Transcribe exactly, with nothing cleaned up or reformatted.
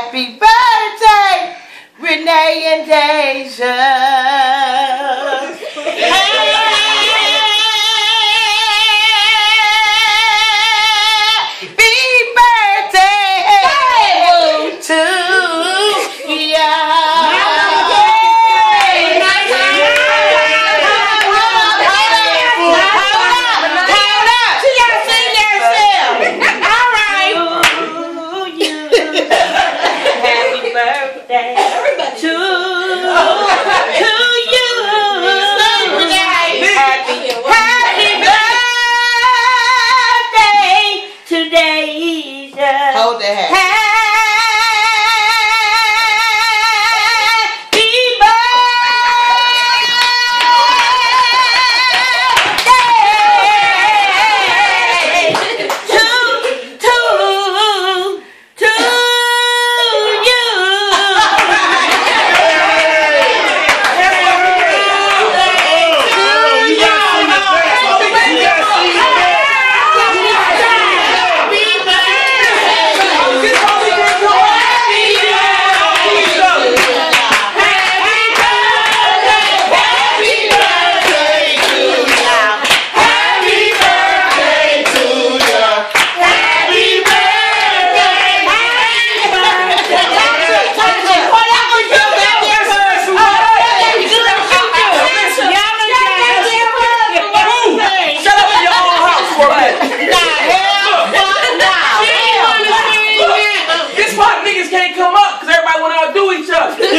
Happy birthday, Renee and Deja. Happy birthday to ya. Everybody. To, to you. Happy, happy birthday today. Hold the hat. Happy birthday to, to, to you. This why niggas can't come up because everybody want to outdo each other.